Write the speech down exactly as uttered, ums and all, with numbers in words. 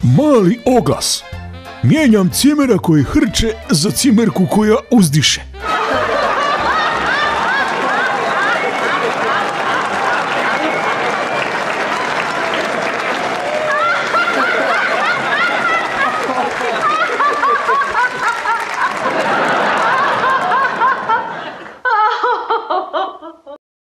Mali oglas. Mijenjam cimera koji hrče za cimerku koja uzdiše.